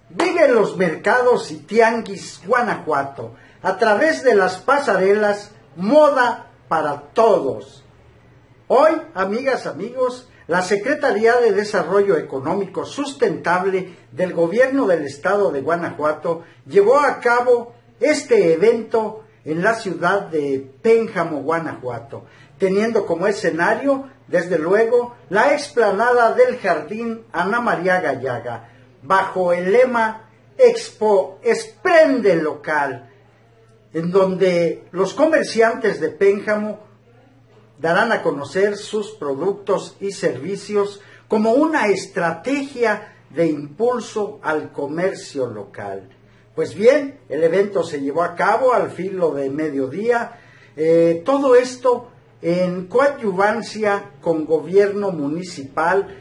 Vive en los mercados y tianguis Guanajuato, a través de las pasarelas, moda para todos. Hoy, amigas, amigos, la Secretaría de Desarrollo Económico Sustentable del Gobierno del Estado de Guanajuato llevó a cabo este evento en la ciudad de Pénjamo, Guanajuato, teniendo como escenario, desde luego, la explanada del Jardín Ana María Gallaga, bajo el lema Expo Esprende Local, en donde los comerciantes de Pénjamo darán a conocer sus productos y servicios como una estrategia de impulso al comercio local. Pues bien, el evento se llevó a cabo al filo de mediodía, todo esto en coadyuvancia con Gobierno Municipal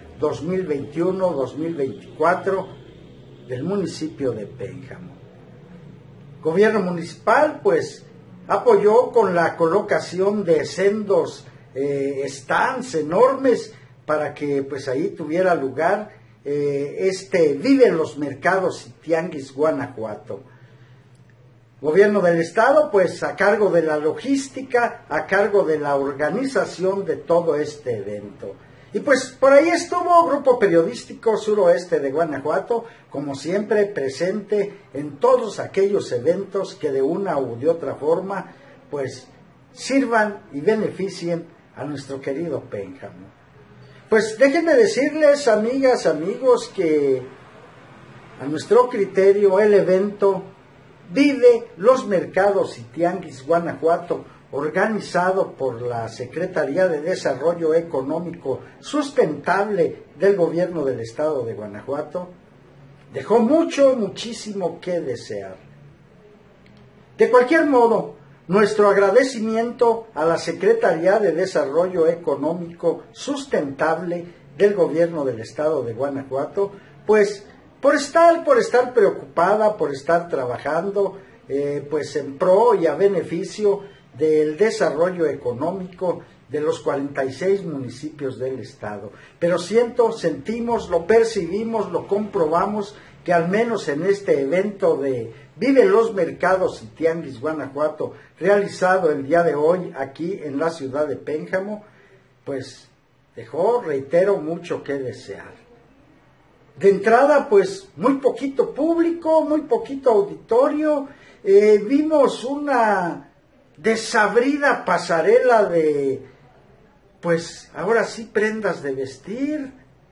2021-2024 del municipio de Pénjamo. Gobierno Municipal, pues, apoyó con la colocación de sendos stands enormes para que pues ahí tuviera lugar Vive en los Mercados y Tianguis Guanajuato. Gobierno del Estado, pues a cargo de la logística, a cargo de la organización de todo este evento. Y pues por ahí estuvo Grupo Periodístico Suroeste de Guanajuato, como siempre presente en todos aquellos eventos que de una u de otra forma pues sirvan y beneficien a nuestro querido Pénjamo. Pues déjenme decirles, amigas, amigos, que a nuestro criterio el evento Vive los Mercados y Tianguis Guanajuato, organizado por la Secretaría de Desarrollo Económico Sustentable del Gobierno del Estado de Guanajuato, dejó muchísimo que desear. De cualquier modo, nuestro agradecimiento a la Secretaría de Desarrollo Económico Sustentable del Gobierno del Estado de Guanajuato, pues por estar preocupada, por estar trabajando pues en pro y a beneficio del desarrollo económico de los 46 municipios del estado. Pero sentimos, lo percibimos, lo comprobamos, que al menos en este evento de Vive los Mercados y Tianguis Guanajuato, realizado el día de hoy aquí en la ciudad de Pénjamo, pues dejó, reitero, mucho que desear. De entrada, pues muy poquito público, muy poquito auditorio, vimos una desabrida pasarela de, pues ahora sí, prendas de vestir.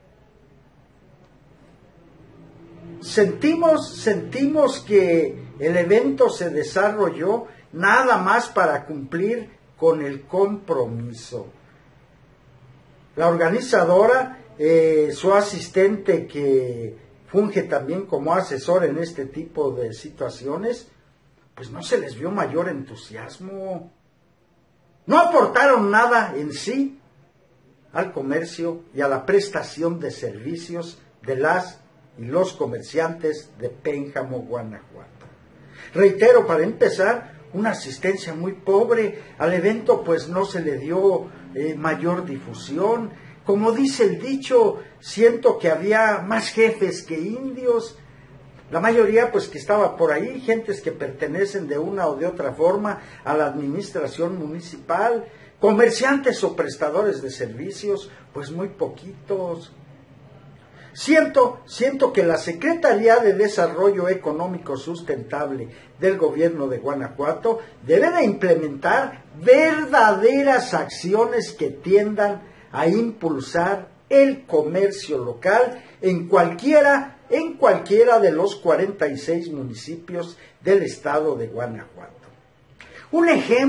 Sentimos que el evento se desarrolló nada más para cumplir con el compromiso. La organizadora, su asistente que funge también como asesor en este tipo de situaciones, pues no se les vio mayor entusiasmo. No aportaron nada en sí al comercio y a la prestación de servicios de las y los comerciantes de Pénjamo, Guanajuato. Reitero, para empezar, una asistencia muy pobre al evento, pues no se le dio mayor difusión. Como dice el dicho, siento que había más jefes que indios. La mayoría, pues, que estaba por ahí, gentes que pertenecen de una o de otra forma a la administración municipal, comerciantes o prestadores de servicios, pues muy poquitos. Siento que la Secretaría de Desarrollo Económico Sustentable del Gobierno de Guanajuato debe de implementar verdaderas acciones que tiendan a impulsar el comercio local en cualquiera de los 46 municipios del estado de Guanajuato. Un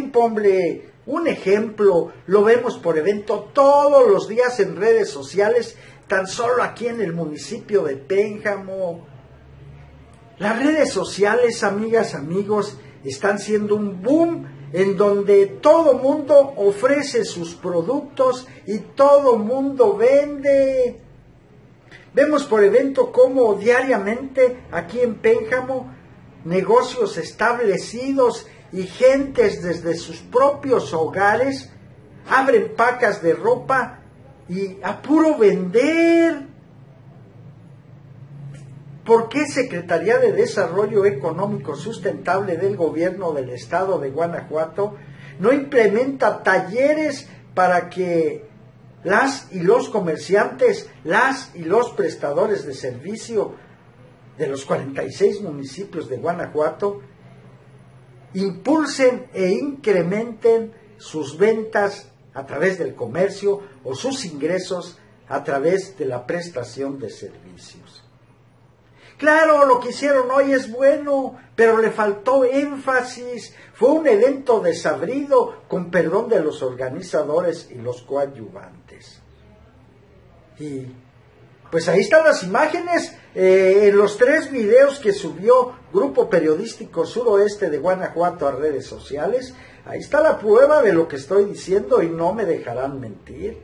ejemplo, lo vemos por evento todos los días en redes sociales, tan solo aquí en el municipio de Pénjamo. Las redes sociales, amigas, amigos, están siendo un boom en donde todo mundo ofrece sus productos y todo mundo vende. Vemos por evento cómo diariamente aquí en Pénjamo negocios establecidos y gentes desde sus propios hogares abren pacas de ropa y a puro vender. ¿Por qué Secretaría de Desarrollo Económico Sustentable del Gobierno del Estado de Guanajuato no implementa talleres para que las y los comerciantes, las y los prestadores de servicio de los 46 municipios de Guanajuato impulsen e incrementen sus ventas a través del comercio o sus ingresos a través de la prestación de servicios? Claro, lo que hicieron hoy es bueno, pero le faltó énfasis. Fue un evento desabrido, con perdón de los organizadores y los coadyuvantes. Y pues ahí están las imágenes, en los 3 videos que subió Grupo Periodístico Suroeste de Guanajuato a redes sociales. Ahí está la prueba de lo que estoy diciendo y no me dejarán mentir.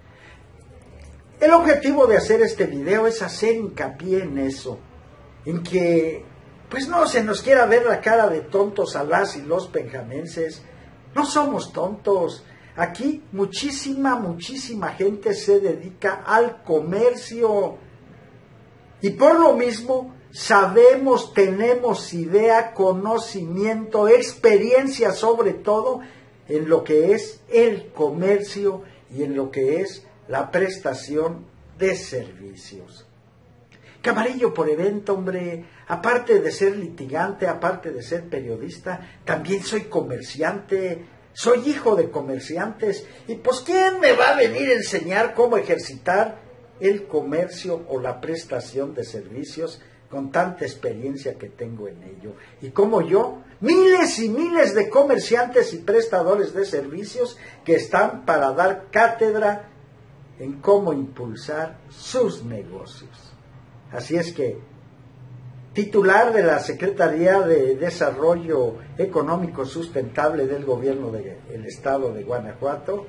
El objetivo de hacer este video es hacer hincapié en eso, en que pues no se nos quiera ver la cara de tontos a las y los penjamenses. No somos tontos. Aquí muchísima gente se dedica al comercio y por lo mismo sabemos, tenemos idea, conocimiento, experiencia sobre todo en lo que es el comercio y en lo que es la prestación de servicios. Camarillo por evento, hombre, aparte de ser litigante, aparte de ser periodista, también soy comerciante, soy hijo de comerciantes, y pues ¿quién me va a venir a enseñar cómo ejercitar el comercio o la prestación de servicios con tanta experiencia que tengo en ello? Y como yo, miles y miles de comerciantes y prestadores de servicios que están para dar cátedra en cómo impulsar sus negocios. Así es que, titular de la Secretaría de Desarrollo Económico Sustentable del Gobierno del Estado de Guanajuato,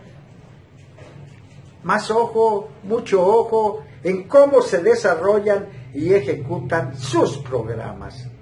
más ojo, mucho ojo en cómo se desarrollan y ejecutan sus programas.